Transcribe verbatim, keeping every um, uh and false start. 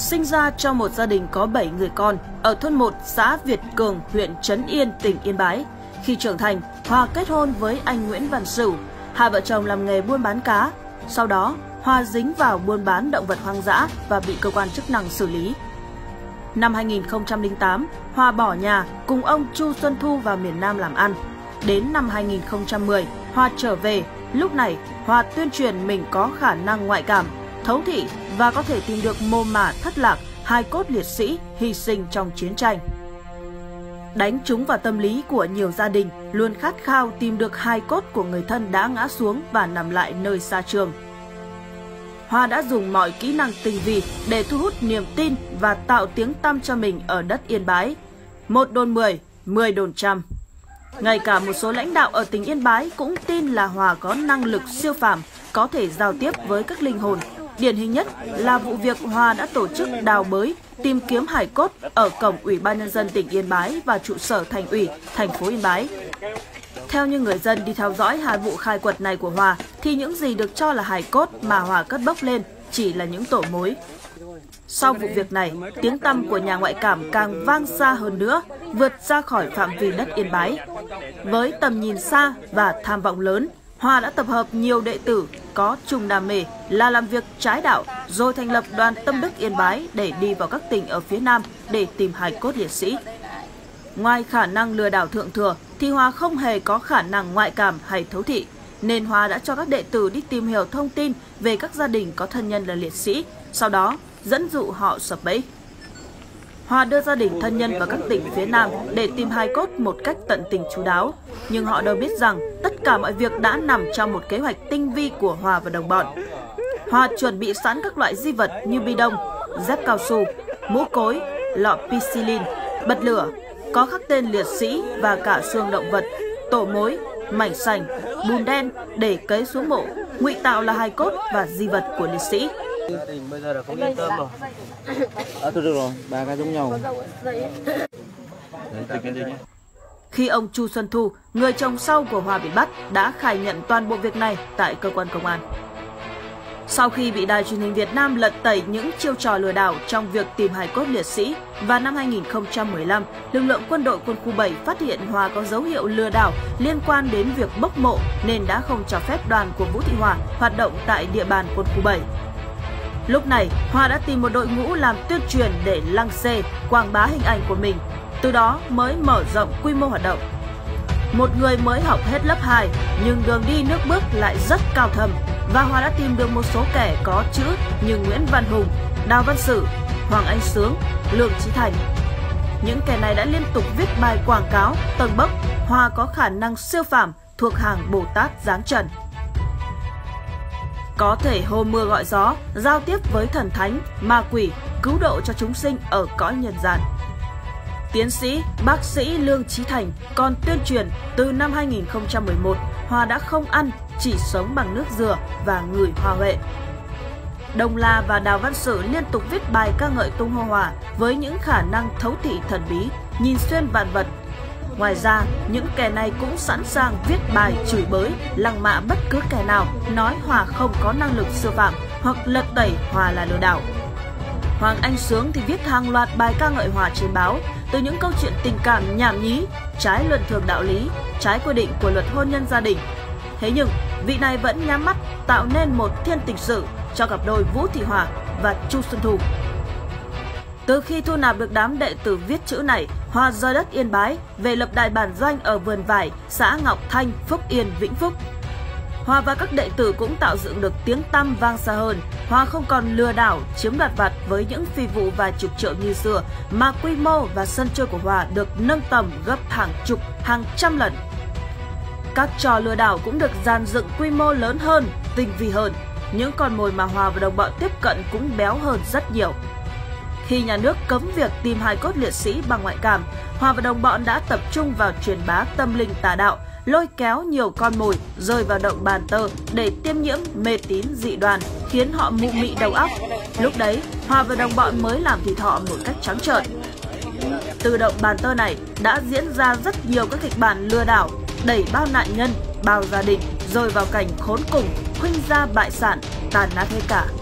Sinh ra trong một gia đình có bảy người con ở thôn một xã Việt Cường, huyện Trấn Yên, tỉnh Yên Bái. Khi trưởng thành, Hòa kết hôn với anh Nguyễn Văn Sửu. Hai vợ chồng làm nghề buôn bán cá. Sau đó, Hòa dính vào buôn bán động vật hoang dã và bị cơ quan chức năng xử lý. Năm hai nghìn không trăm lẻ tám, Hòa bỏ nhà cùng ông Chu Xuân Thu vào miền Nam làm ăn. Đến năm hai nghìn không trăm mười, Hòa trở về. Lúc này, Hòa tuyên truyền mình có khả năng ngoại cảm, thấu thị và có thể tìm được mồ mả thất lạc, hài cốt liệt sĩ hy sinh trong chiến tranh. Đánh trúng vào tâm lý của nhiều gia đình luôn khát khao tìm được hài cốt của người thân đã ngã xuống và nằm lại nơi xa trường. Hòa đã dùng mọi kỹ năng tinh vi để thu hút niềm tin và tạo tiếng tăm cho mình ở đất Yên Bái. Một đồn mười, mười đồn trăm. Ngay cả một số lãnh đạo ở tỉnh Yên Bái cũng tin là Hòa có năng lực siêu phàm, có thể giao tiếp với các linh hồn. Điển hình nhất là vụ việc Hòa đã tổ chức đào bới, tìm kiếm hài cốt ở cổng Ủy ban Nhân dân tỉnh Yên Bái và trụ sở Thành ủy, thành phố Yên Bái. Theo như người dân đi theo dõi hai vụ khai quật này của Hòa, thì những gì được cho là hài cốt mà Hòa cất bốc lên chỉ là những tổ mối. Sau vụ việc này, tiếng tăm của nhà ngoại cảm càng vang xa hơn nữa, vượt ra khỏi phạm vi đất Yên Bái. Với tầm nhìn xa và tham vọng lớn, Hòa đã tập hợp nhiều đệ tử có chung đam mê là làm việc trái đạo, rồi thành lập đoàn Tâm Đức Yên Bái để đi vào các tỉnh ở phía Nam để tìm hài cốt liệt sĩ. Ngoài khả năng lừa đảo thượng thừa, thì Hòa không hề có khả năng ngoại cảm hay thấu thị, nên Hòa đã cho các đệ tử đi tìm hiểu thông tin về các gia đình có thân nhân là liệt sĩ, sau đó dẫn dụ họ sập bẫy. Hòa đưa gia đình thân nhân vào các tỉnh phía Nam để tìm hài cốt một cách tận tình chú đáo. Nhưng họ đâu biết rằng tất cả mọi việc đã nằm trong một kế hoạch tinh vi của Hòa và đồng bọn. Hòa chuẩn bị sẵn các loại di vật như bi đông, dép cao su, mũ cối, lọ penicillin, bật lửa, có khắc tên liệt sĩ và cả xương động vật, tổ mối, mảnh sành, bùn đen để cấy xuống mộ, ngụy tạo là hài cốt và di vật của liệt sĩ. Gia đình bây giờ là không yên tâm rồi. À, thôi được rồi, ba cái giống nhau. Khi ông Chu Xuân Thu, người chồng sau của Hòa bị bắt, đã khai nhận toàn bộ việc này tại cơ quan công an. Sau khi bị Đài Truyền hình Việt Nam lật tẩy những chiêu trò lừa đảo trong việc tìm hài cốt liệt sĩ, vào năm hai nghìn không trăm mười lăm, lực lượng quân đội quân khu bảy phát hiện Hòa có dấu hiệu lừa đảo liên quan đến việc bốc mộ nên đã không cho phép đoàn của Vũ Thị Hòa hoạt động tại địa bàn quân khu bảy. Lúc này, Hòa đã tìm một đội ngũ làm tuyên truyền để lăng xê, quảng bá hình ảnh của mình, từ đó mới mở rộng quy mô hoạt động. Một người mới học hết lớp hai nhưng đường đi nước bước lại rất cao thâm, và Hòa đã tìm được một số kẻ có chữ như Nguyễn Văn Hùng, Đào Văn Sử, Hoàng Anh Sướng, Lương Chí Thành. Những kẻ này đã liên tục viết bài quảng cáo tầng bốc Hòa có khả năng siêu phàm thuộc hàng Bồ Tát giáng trần. Có thể hô mưa gọi gió, giao tiếp với thần thánh, ma quỷ, cứu độ cho chúng sinh ở cõi nhân gian. Tiến sĩ, bác sĩ Lương Chí Thành còn tuyên truyền từ năm hai nghìn không trăm mười một, Hòa đã không ăn, chỉ sống bằng nước dừa và ngửi hoa huệ. Đồng La và Đào Văn Sử liên tục viết bài ca ngợi tung hô Hòa với những khả năng thấu thị thần bí, nhìn xuyên vạn vật. Ngoài ra, những kẻ này cũng sẵn sàng viết bài chửi bới, lăng mạ bất cứ kẻ nào nói Hòa không có năng lực siêu phàm hoặc lật tẩy Hòa là lừa đảo. Hoàng Anh Sướng thì viết hàng loạt bài ca ngợi Hòa trên báo, từ những câu chuyện tình cảm nhảm nhí, trái luân thường đạo lý, trái quy định của luật hôn nhân gia đình. Thế nhưng, vị này vẫn nhắm mắt tạo nên một thiên tình sự cho cặp đôi Vũ Thị Hòa và Chu Xuân Thu. Từ khi thu nạp được đám đệ tử viết chữ này, Hòa rời đất Yên Bái, về lập đại bản doanh ở vườn vải, xã Ngọc Thanh, Phúc Yên, Vĩnh Phúc. Hòa và các đệ tử cũng tạo dựng được tiếng tăm vang xa hơn. Hòa không còn lừa đảo, chiếm đoạt vặt với những phi vụ vài chục triệu như xưa, mà quy mô và sân chơi của Hòa được nâng tầm gấp hàng chục, hàng trăm lần. Các trò lừa đảo cũng được dàn dựng quy mô lớn hơn, tinh vi hơn. Những con mồi mà Hòa và đồng bọn tiếp cận cũng béo hơn rất nhiều. Khi nhà nước cấm việc tìm hài cốt liệt sĩ bằng ngoại cảm, Hòa và đồng bọn đã tập trung vào truyền bá tâm linh tà đạo, lôi kéo nhiều con mồi rơi vào động bàn tơ để tiêm nhiễm mê tín dị đoan, khiến họ mụ mị đầu óc. Lúc đấy, Hòa và đồng bọn mới làm thịt họ một cách trắng trợn. Từ động bàn tơ này đã diễn ra rất nhiều các kịch bản lừa đảo, đẩy bao nạn nhân, bao gia đình rơi vào cảnh khốn cùng, khuynh gia bại sản, tàn nát hết cả.